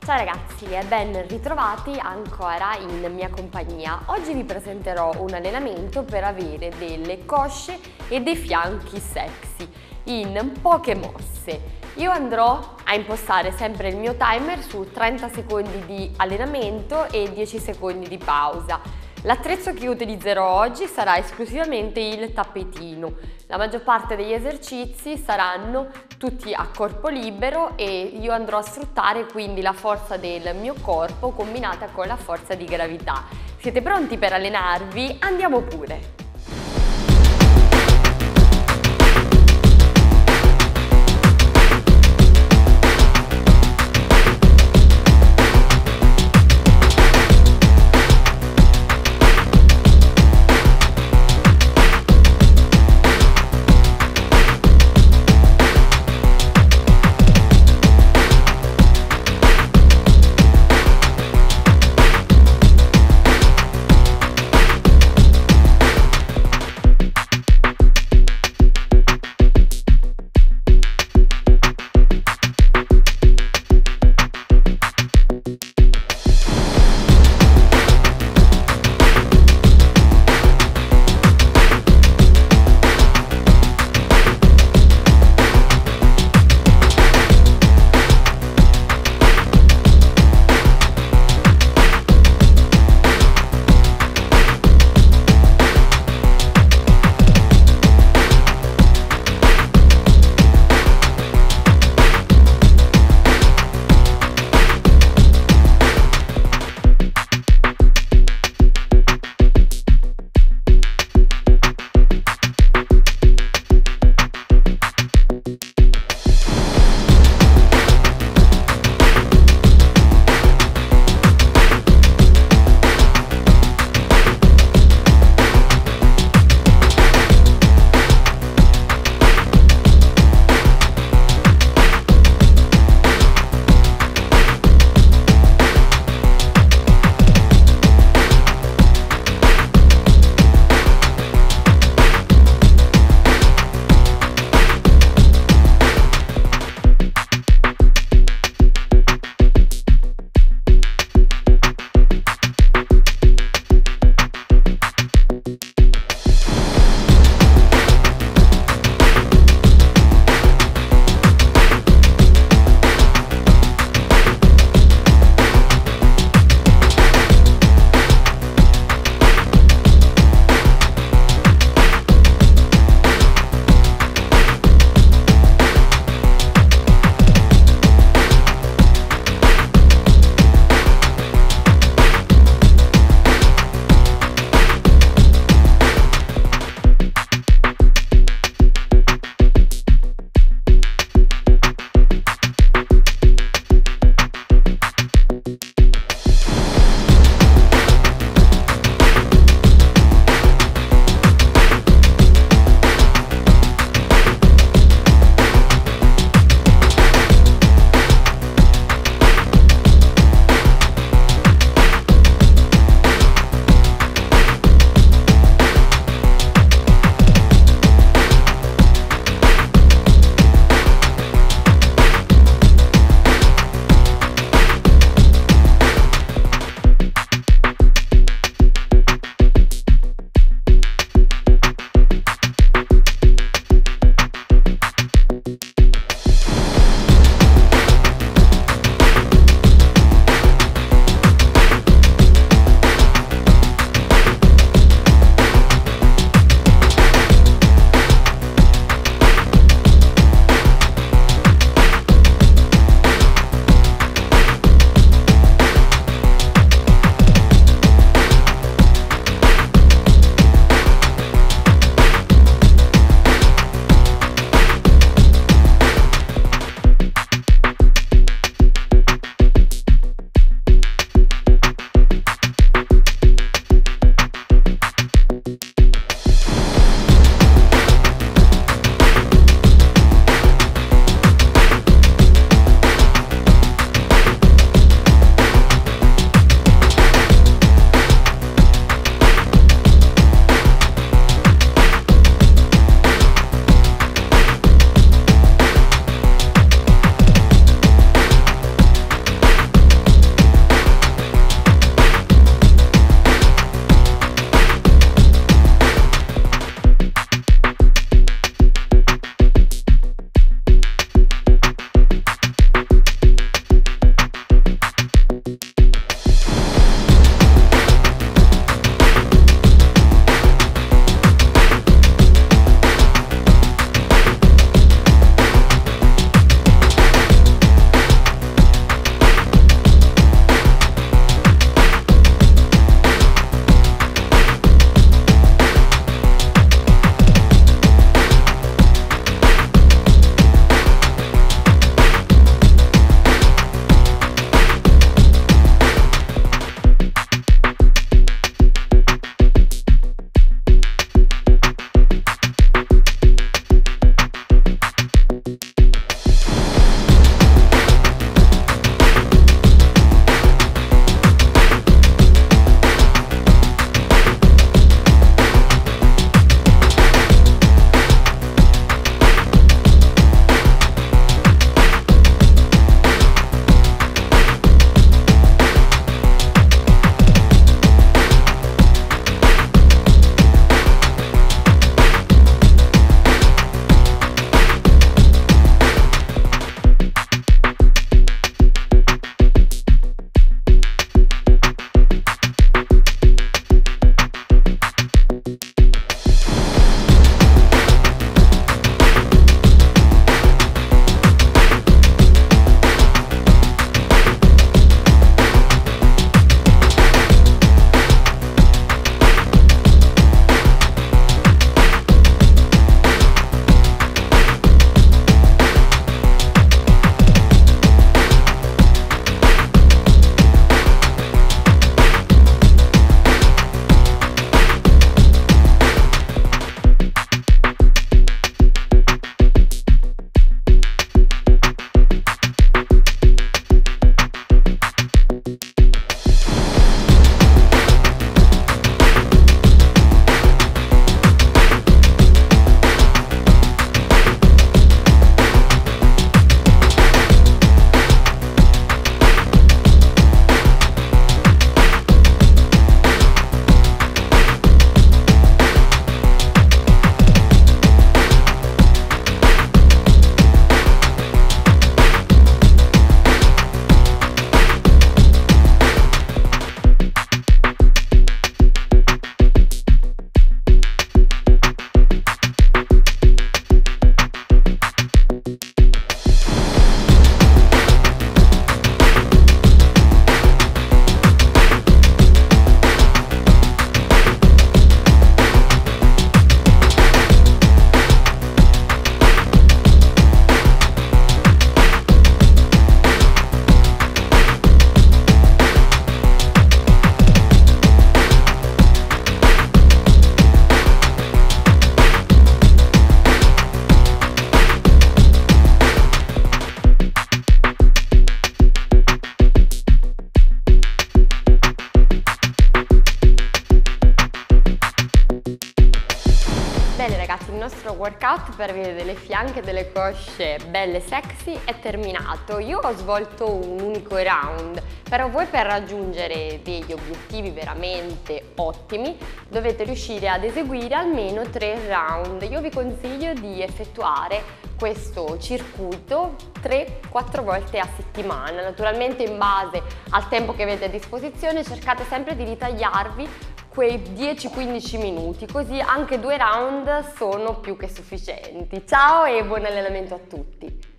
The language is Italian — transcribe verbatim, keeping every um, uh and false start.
Ciao ragazzi e ben ritrovati ancora in mia compagnia. Oggi vi presenterò un allenamento per avere delle cosce e dei fianchi sexy in poche mosse. Io andrò a impostare sempre il mio timer su trenta secondi di allenamento e dieci secondi di pausa. L'attrezzo che utilizzerò oggi sarà esclusivamente il tappetino. La maggior parte degli esercizi saranno tutti a corpo libero e io andrò a sfruttare quindi la forza del mio corpo combinata con la forza di gravità. Siete pronti per allenarvi? Andiamo pure! nostro workout per avere delle fianche e delle cosce belle sexy è terminato. Io ho svolto un unico round, però voi per raggiungere degli obiettivi veramente ottimi dovete riuscire ad eseguire almeno tre round. Io vi consiglio di effettuare questo circuito tre quattro volte a settimana, naturalmente in base al tempo che avete a disposizione. Cercate sempre di ritagliarvi quei dieci quindici minuti, così anche due round sono più che sufficienti. Ciao e buon allenamento a tutti!